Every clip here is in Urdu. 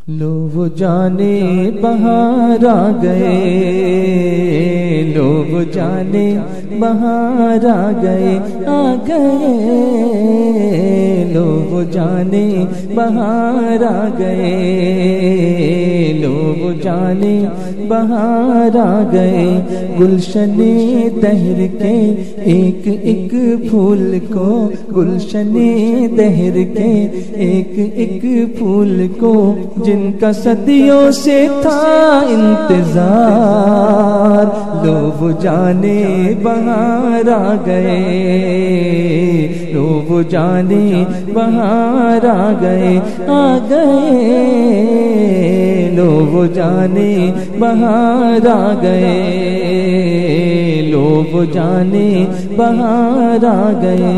لوو جانے بہار آ گئے، لوو جانے بہار آ گئے، آ گئے لوو جانے بہار آ گئے، لوو جانے بہار آ گئے، گلشن دہر کے ایک ایک پھول کو، گلشن دہر کے ایک ایک پھول کو، جن کا صدیوں سے تھا انتظار، لوو جانے بہار آ گئے، لوو جانے بہار آ گئے، آ گئے لوو جانے بہار آ گئے، لوو جانے بہار آ گئے۔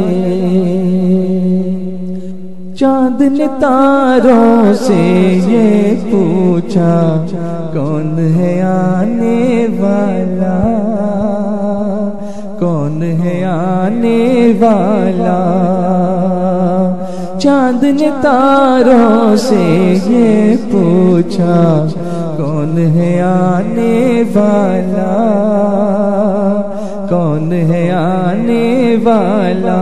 چاند نے تاروں سے یہ پوچھا، کون ہے آنے والا، کون ہے آنے والا، چاند نے تاروں سے یہ پوچھا، کون ہے آنے والا، کون ہے آنے والا،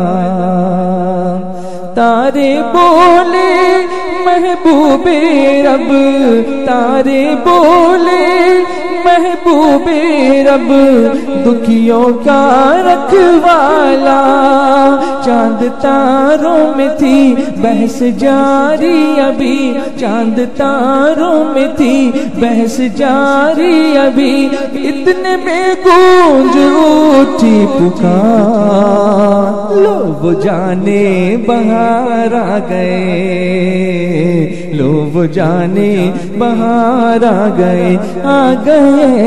تارے بولے محبوب رب، تارے بولے محبوب رب، دکھیوں کا رکھوالا، چاند تاروں میں تھی بحث جاری ابھی، چاند تاروں میں تھی بحث جاری ابھی، اتنے میں گونج اٹھی پکار، لوو جانے بہار آ گئے، لوو جانے بہار آ گئے، آ گئے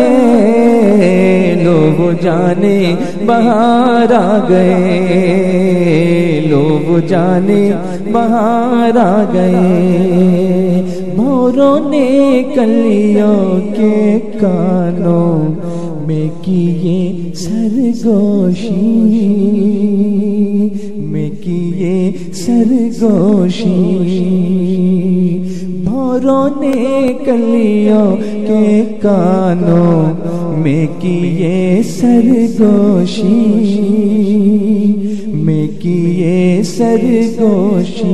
لوو جانے بہار آ گئے، لوو جانے بہار آ گئے، بھوروں نے کلیوں کے کانوں میں کیے سرگوشی، میں کیے سرگوشی، بھوروں نے کلیوں کے کانوں میں کیے سرگوشی، میں کیے سرگوشی،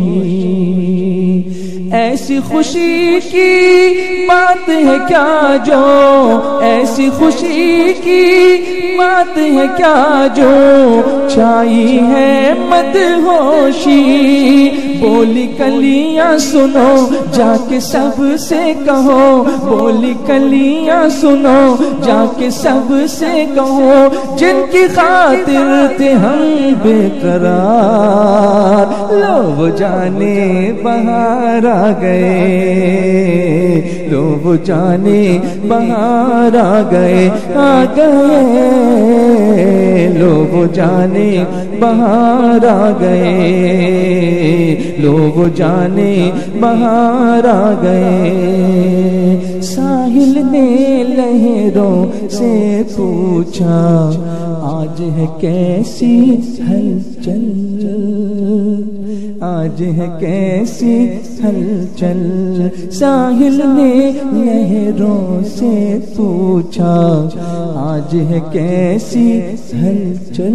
ایسی خوشی کی بات ہے کیا جو، ایسی خوشی کی بات ہے کیا جو چھائی ہے مدہوشی، بولی کلیاں سنو جا کے سب سے کہو، بولی کلیاں سنو جا کے سب سے کہو، جن کی خاطر تھے ہم بے قرار، لوو جانے بہار آ گئے، لوو جانے بہار آ گئے، آ گئے لوو جانے بہار آ گئے، لوو جانے بہار آ گئے، ساحل نے لہروں سے پوچھا، آج ہے کیسی ہلچل، آج ہے کیسی ہلچل، ساحل نے لہروں سے پوچھا، آج ہے کیسی ہلچل،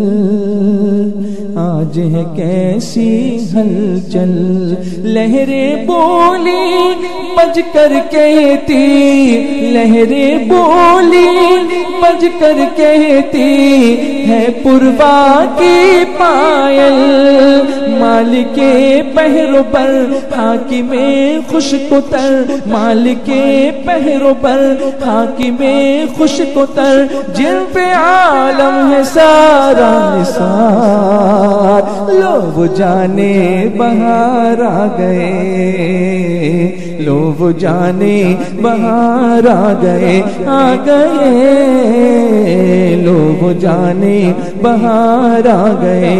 آج ہے کیسی ہلچل، لہریں بولی بج کر کہتی، لہریں بولی بج کر کہتی، ہے پروا کی پائل، مالک پہرو پر حاکم خشک تر، مالک پہرو پر حاکم خشک تر، جن پہ عالم ہے سارا نثار، لوو جانے بہار آ گئے، لوو جانے بہار آ گئے، آ گئے لوو جانے بہار آ گئے،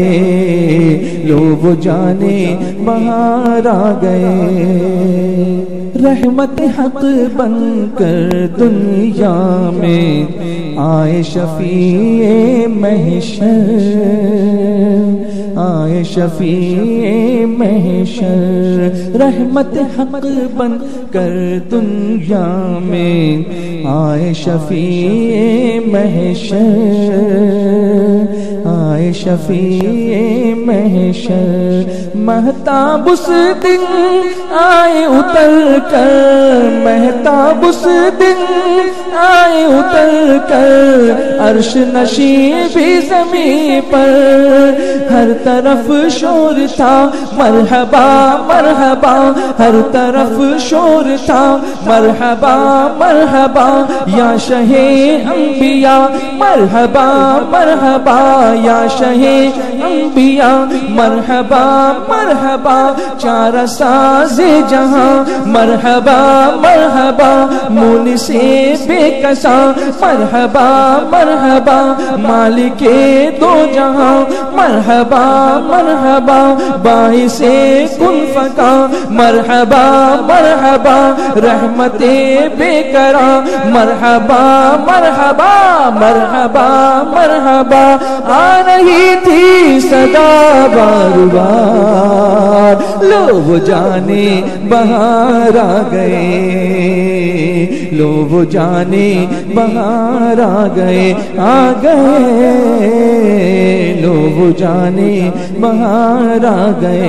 لوو جانے بہار آ گئے، رحمت حق بن کر دنیا میں آئے شفیع محشر، آئے شفیع محشر، رحمت حق بن کر دنیا میں آئے شفیع محشر، آئے شفیع محشر، مہتاب اس دن آئے اتر کر، مہتاب اس دن آئے اتر کر، عرش نشین بھی زمین پر، ہر طرف شور تھا مرحبا مرحبا، ہر طرف شور تھا مرحبا مرحبا، یا شہ انبیاء مرحبا مرحبا، یا شہ انبیاء مرحبا مرحبا، چارہ ساز جہاں مرحبا مرحبا، مول سے بے کساں مرحبا مرحبا، مالک دو جہاں مرحبا مرحبا، باعث کن فکا مرحبا مرحبا، رحمت بے کرا مرحبا مرحبا مرحبا مرحبا، آ رہی تھی صدا بار بار، لوو جانے بہار آ گئے، لوو جانے بہار آ گئے، آ گئے، لوو جانے بہار آ گئے،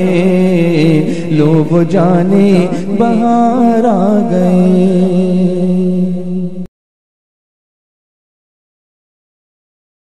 لوو جانے بہار آ گئے۔